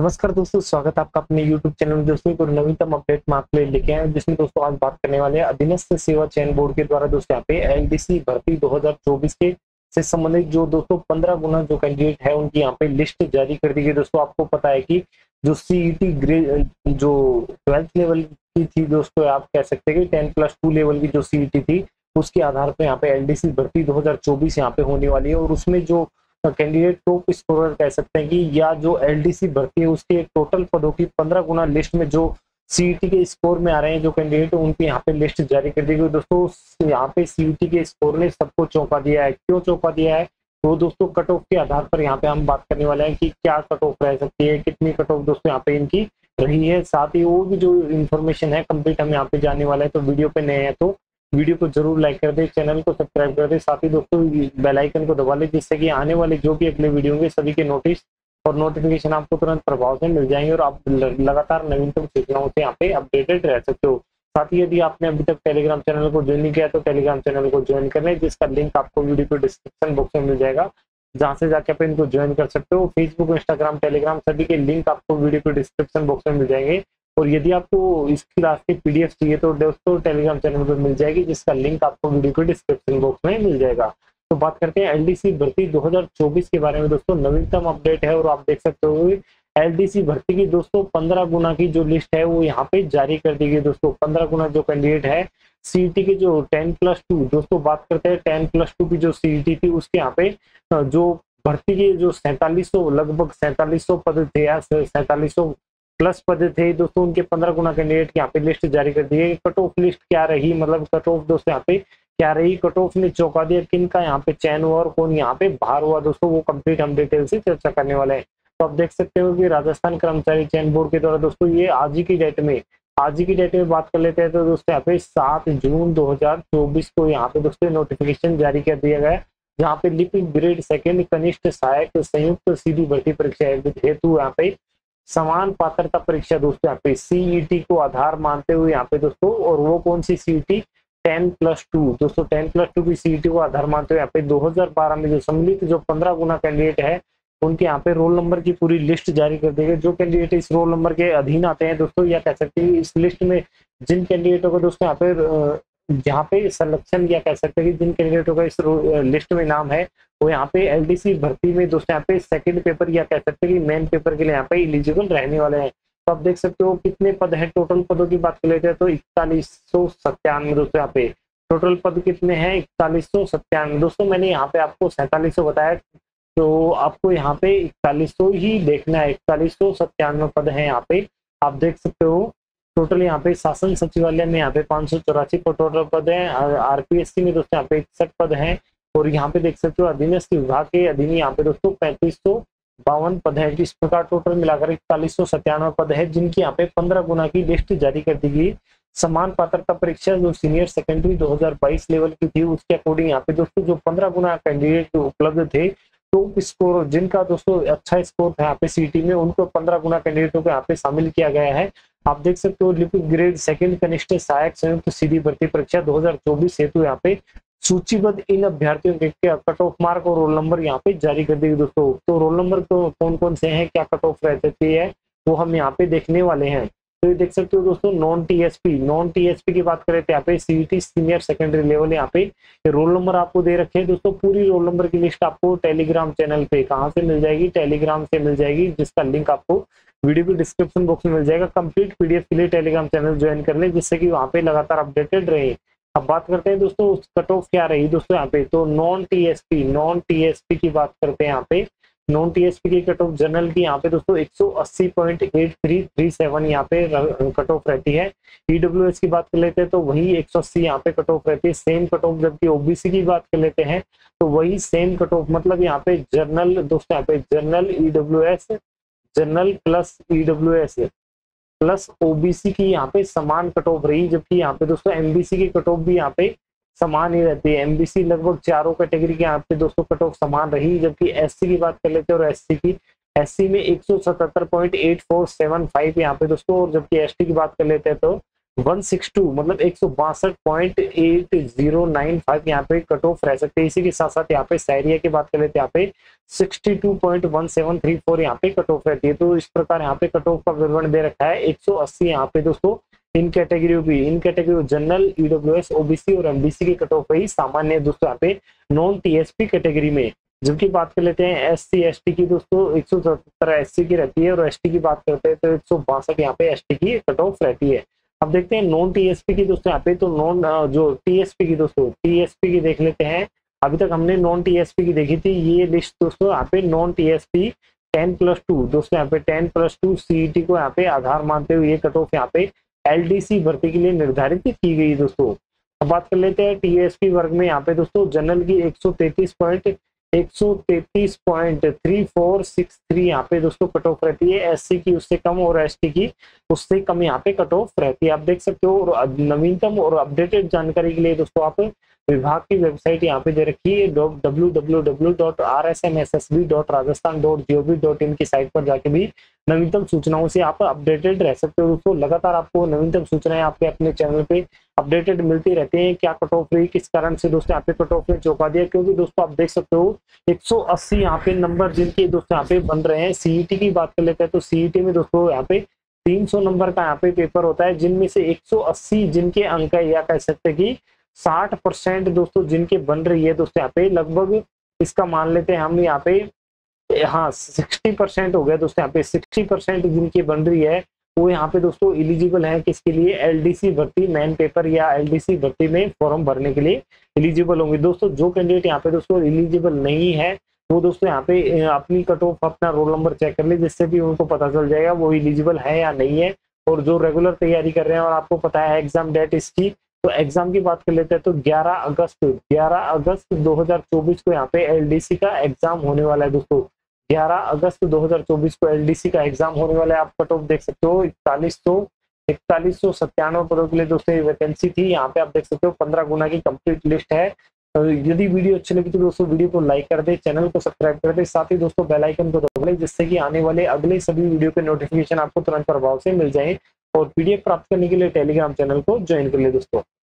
नमस्कार दोस्तों, स्वागत है आपका अपने YouTube चैनल में। दोस्तों एक नवीनतम अपडेट में आपके लिए लेके आए हैं, जिसमें दोस्तों आज बात करने वाले हैं अधीनस्थ सेवा चयन बोर्ड के द्वारा दोस्तों यहाँ पे एलडीसी भर्ती 2024 के से संबंधित जो दोस्तों 15 गुना जो कैंडिडेट है उनकी यहाँ पे लिस्ट जारी कर दी गई। दोस्तों आपको पता है कि जो सीईटी ग्रेड जो 12th लेवल की थी दोस्तों, आप कह सकते हैं कि 10+2 लेवल की जो सीईटी थी उसके आधार पर यहाँ पे एलडीसी भर्ती 2024 यहाँ पे होने वाली है। और उसमें जो कैंडिडेट टॉप स्कोरर कह सकते हैं कि या जो एलडीसी भर्ती है उसके टोटल पदों की 15 गुना लिस्ट में जो सीईटी के स्कोर में आ रहे हैं जो कैंडिडेट, उनकी यहाँ पे लिस्ट जारी कर दी गई। दोस्तों यहाँ पे सीईटी के स्कोर ने सबको चौंका दिया है। क्यों चौंका दिया है? तो दोस्तों कट ऑफ के आधार पर यहाँ पे हम बात करने वाले हैं कि क्या कट ऑफ रह सकती है, कितनी कट ऑफ दोस्तों यहाँ पे इनकी रही है। साथ ही वो भी जो इन्फॉर्मेशन है कंप्लीट हम यहाँ पे जानने वाले हैं। तो वीडियो पे नए हैं तो वीडियो को जरूर लाइक कर दे, चैनल को सब्सक्राइब कर दे, साथ ही दोस्तों बेल आइकन को दबा ले, जिससे कि आने वाले जो भी अगले वीडियो होंगे सभी के नोटिस और नोटिफिकेशन आपको तुरंत प्रभाव से मिल जाएंगे और आप लगातार नवीनतम सूचनाओं से यहाँ पे अपडेटेड रह सकते हो। साथ ही यदि आपने अभी तक टेलीग्राम चैनल को ज्वाइन नहीं किया तो टेलीग्राम चैनल को ज्वाइन कर लें, जिसका लिंक आपको वीडियो के डिस्क्रिप्शन बॉक्स में मिल जाएगा, जहां से जाके आप इनको ज्वाइन कर सकते हो। फेसबुक, इंस्टाग्राम, टेलीग्राम सभी के लिंक आपको वीडियो के डिस्क्रिप्शन बॉक्स में मिल जाएंगे। और यदि आपको इस क्लास की पीडीएफ चाहिए तो दोस्तों टेलीग्राम चैनल पर मिल जाएगी, जिसका लिंक आपको वीडियो के डिस्क्रिप्शन बॉक्स में मिल जाएगा। तो बात करते हैं एलडीसी भर्ती 2024 के बारे में। दोस्तों नवीनतम अपडेट है और आप देख सकते हो एलडीसी भर्ती की दोस्तों 15 गुना की जो लिस्ट है वो यहाँ पे जारी कर दी गई। दोस्तों 15 गुना जो कैंडिडेट है सीईटी के जो 10+2, दोस्तों बात करते हैं 10+2 की जो सीईटी थी उसके यहाँ पे जो भर्ती के जो 4700 लगभग 4700 पद थे या 4700 प्लस पद थे दोस्तों, उनके 15 गुना कैंडिडेट यहाँ पे लिस्ट जारी कर दी है। कट ऑफ लिस्ट क्या रही, मतलब कट ऑफ दोस्तों यहाँ पे क्या रही, कट ऑफ ने चौंका दिया, किन का यहाँ पे चयन हुआ और कौन यहाँ पे बाहर हुआ दोस्तों, वो कंप्लीट हम डिटेल से चर्चा करने वाले हैं। तो आप देख सकते हो कि राजस्थान कर्मचारी चयन बोर्ड के द्वारा दोस्तों ये आज ही की डेट में बात कर लेते हैं तो दोस्तों यहाँ पे 7 जून 2024 को यहाँ पे दोस्तों नोटिफिकेशन जारी कर दिया गया है, जहाँ पे लिपिक ग्रेड 2 कनिष्ठ सहायक संयुक्त सीधी भर्ती परीक्षा हेतु यहाँ पे समान पात्रता परीक्षा दोस्तों यहाँ पे सीईटी को आधार मानते हुए यहाँ पे दोस्तों, और वो कौन सी सीईटी 10+2 दोस्तों, 10+2 की सीईटी को आधार मानते हुए यहाँ पे 2012 में जो सम्मिलित जो 15 गुना कैंडिडेट है उनके यहाँ पे रोल नंबर की पूरी लिस्ट जारी कर दी गई। जो कैंडिडेट इस रोल नंबर के अधीन आते हैं दोस्तों, या कह सकते हैं इस लिस्ट में जिन कैंडिडेटों को दोस्तों यहाँ पे जहाँ पे सिलेक्शन, या कह सकते हैं कि जिन कैंडिडेटों का इस लिस्ट में नाम है वो यहाँ पे एलडीसी भर्ती में दोस्तों यहाँ पे सेकंड पेपर या कह सकते हैं कि मेन पेपर के लिए यहाँ पे एलिजिबल रहने वाले हैं। तो आप देख सकते हो कितने पद हैं। टोटल पदों की बात कर लेते हैं तो 4197 दोस्तों, यहाँ पे टोटल पद कितने हैं 4197 दोस्तों। मैंने यहाँ पे आपको 4700 बताया, तो आपको यहाँ पे 4100 ही देखना है। 4197 पद है यहाँ पे, आप देख सकते हो। टोटल यहाँ पे शासन सचिवालय में यहाँ पे 584 टोटल पद हैं। आरपीएससी में दोस्तों यहाँ पे 61 पद हैं। और यहाँ पे देख सकते हो अधीनस्थ विभाग के अधीन यहाँ पे दोस्तों 3552 पद है। इस प्रकार टोटल मिलाकर 4197 पद है, जिनकी यहाँ पे 15 गुना की लिस्ट जारी कर दी गई। समान पात्रता परीक्षा जो सीनियर सेकेंडरी 2022 लेवल की थी उसके अकॉर्डिंग यहाँ पे दोस्तों जो 15 गुना कैंडिडेट उपलब्ध थे, तो स्कोर जिनका दोस्तों अच्छा स्कोर था यहाँ पे सीटी में, उनको 15 गुना कैंडिडेटों को यहाँ पे शामिल किया गया है। आप देख सकते हो लिपिक ग्रेड 2 कनिष्ठ सहायक संयुक्त सीधी भर्ती परीक्षा 2024 हेतु यहाँ पे सूचीबद्ध इन अभ्यर्थियों के कट ऑफ मार्क और रोल नंबर यहाँ पे जारी कर दी दोस्तों। तो रोल नंबर तो कौन कौन से हैं, क्या कट ऑफ रहती है, वो हम यहाँ पे देखने वाले हैं। तो ये देख सकते हो दोस्तों नॉन टीएसपी की बात करें तो यहाँ पे सीईटी सीनियर सेकेंडरी लेवल यहाँ पे रोल नंबर आपको दे रखे हैं दोस्तों। पूरी रोल नंबर की लिस्ट आपको टेलीग्राम चैनल पे कहाँ से मिल जाएगी, टेलीग्राम से मिल जाएगी, जिसका लिंक आपको वीडियो के डिस्क्रिप्शन बॉक्स में मिल जाएगा। कंप्लीट पीडीएफ के लिए टेलीग्राम चैनल ज्वाइन कर ले, जिससे कि वहाँ पे लगातार अपडेटेड रहे। अब बात करते हैं दोस्तों कट ऑफ क्या रही दोस्तों यहाँ पे। तो नॉन टीएसपी की बात करते हैं यहाँ पे। नॉन टीएसपी की कट ऑफ जनरल की यहाँ पे दोस्तों 180.8337 यहाँ पे कट ऑफ रहती है। ईडब्ल्यूएस की बात कर लेते हैं तो वही 180 यहाँ पे कट ऑफ रहती है, सेम कट ऑफ। जबकि ओबीसी की बात कर लेते हैं तो वही सेम कट ऑफ, मतलब यहाँ पे जनरल दोस्तों यहाँ पे general EWS, general plus EWS plus OBC की यहाँ पे समान कट ऑफ रही। जबकि यहाँ पे दोस्तों एमबीसी की कट ऑफ भी यहाँ पे समान ही रहती है। एमबीसी लगभग चारों कैटेगरी के यहाँ पे दोस्तों कट ऑफ समान रही। जबकि एससी की बात कर लेते हैं और एससी में 177.8475 यहाँ पे दोस्तों, और जबकि एसटी की बात कर लेते हैं तो 162 मतलब 162.8095 यहाँ पे कट ऑफ रह सकते हैं। इसी के साथ साथ यहाँ पे सायरिया की बात कर लेते हैं, यहाँ पे 62.1734 यहाँ पे कट ऑफ रहती है। तो इस प्रकार यहाँ पे कट ऑफ का विवरण दे रखा है। 180 यहाँ पे दोस्तों इन कैटेगरी भी, इन कैटेगरी जनरल, ईडब्ल्यूएस, ओबीसी और एमबीसी की कट ऑफ ही सामान्य है दोस्तों यहाँ पे नॉन टीएसपी कैटेगरी में। जबकि बात कर लेते हैं एससी एसटी की दोस्तों 177 एससी की रहती है और एसटी की बात करते हैं तो 162 यहाँ पे एसटी की कट ऑफ रहती है। अब देखते हैं नॉन टीएसपी की दोस्तों यहाँ पे, तो नॉन जो टीएसपी की दोस्तों टीएसपी की देख लेते हैं। अभी तक हमने नॉन टीएसपी की देखी थी, ये लिस्ट दोस्तों यहाँ पे नॉन टीएसपी 10+2 दोस्तों यहाँ पे 10+2 सीईटी को यहाँ पे आधार मानते हुए ये कट ऑफ यहाँ पे एलडीसी भर्ती के लिए निर्धारित की गई दोस्तों। अब बात कर लेते हैं टीएसपी वर्ग में, यहाँ पे दोस्तों जनरल की 133.3463 यहाँ पे दोस्तों कट ऑफ रहती है। एससी की उससे कम और एसटी की उससे कम यहाँ पे कट ऑफ रहती है। आप देख सकते हो। और नवीनतम और अपडेटेड जानकारी के लिए दोस्तों आप विभाग की वेबसाइट यहाँ पे दे रखी है www.rsmssb.rajasthan.gov.in की साइट पर जाके भी नवीनतम सूचनाओं से आप अपडेटेड रह सकते हो दोस्तों। लगातार आपको नवीनतम सूचनाएं आपके अपने चैनल पे अपडेटेड मिलती रहती हैं। क्या कट ऑफ रही, किस कारण से दोस्तों यहाँ पे कट ऑफ ने चौंका दिया, क्योंकि दोस्तों आप देख सकते हो 180 यहाँ पे नंबर जिनके दोस्तों यहाँ पे बन रहे हैं। सीईटी की बात कर लेते हैं तो सीईटी में दोस्तों यहाँ पे 300 नंबर का यहाँ पे पेपर होता है, जिनमें से 180 जिनके अंक है, या कह सकते कि 60% दोस्तों जिनके बन रही है दोस्तों यहाँ पे, लगभग इसका मान लेते हैं हम यहाँ पे, हाँ 60% हो गया दोस्तों यहाँ पे। 60% जिनकी बन रही है वो यहाँ पे दोस्तों एलिजिबल है किसके लिए, एलडीसी भर्ती मेन पेपर या एलडीसी भर्ती में फॉर्म भरने के लिए एलिजिबल होंगे दोस्तों। जो कैंडिडेट यहाँ पे दोस्तों एलिजिबल नहीं है वो दोस्तों यहाँ पे अपनी कट ऑफ अपना रोल नंबर चेक कर ले, जिससे भी उनको पता चल जाएगा वो एलिजिबल है या नहीं है। और जो रेगुलर तैयारी कर रहे हैं और आपको पता है एग्जाम डेट इसकी, तो एग्जाम की बात कर लेते हैं तो 11 अगस्त 2024 को यहाँ पे एलडीसी का एग्जाम होने वाला है दोस्तों। 11 अगस्त 2024 को एलडीसी का एग्जाम होने वाला है। आप कट ऑफ देख सकते हो 4197 पदों के लिए दोस्तों ये वैकेंसी थी। यहाँ पे आप देख सकते हो 15 गुना की कंप्लीट लिस्ट है। तो यदि वीडियो अच्छी लगी तो दोस्तों वीडियो को लाइक कर दे, चैनल को सब्सक्राइब कर दे, साथ ही दोस्तों बेल आइकन को दबा लें, जिससे कि आने वाले अगले सभी वीडियो के नोटिफिकेशन आपको तुरंत प्रभाव से मिल जाए। और पीडीएफ प्राप्त करने के लिए टेलीग्राम चैनल को ज्वाइन कर ले दोस्तों।